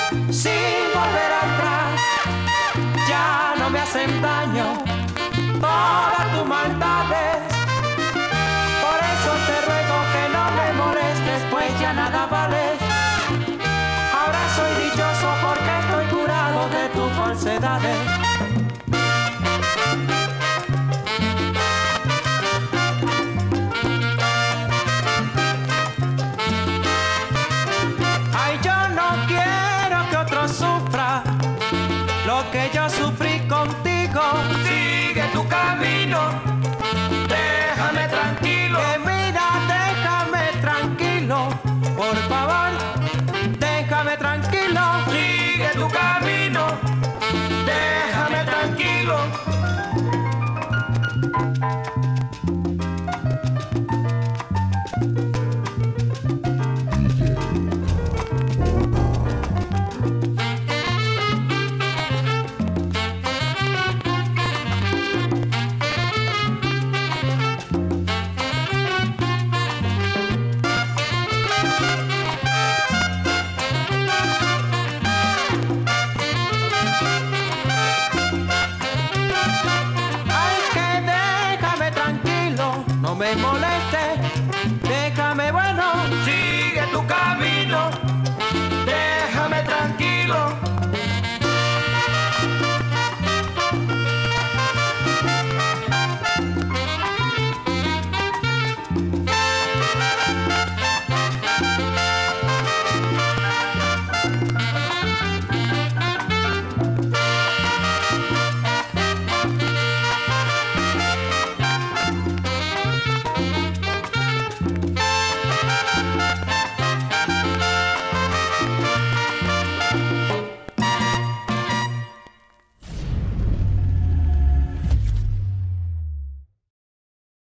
sin volver atrás. Ya no me hacen daño todas tus maldades. Por eso te ruego que no me molestes, pues ya nada vales. Ahora soy dichoso porque estoy curado de tus falsedades.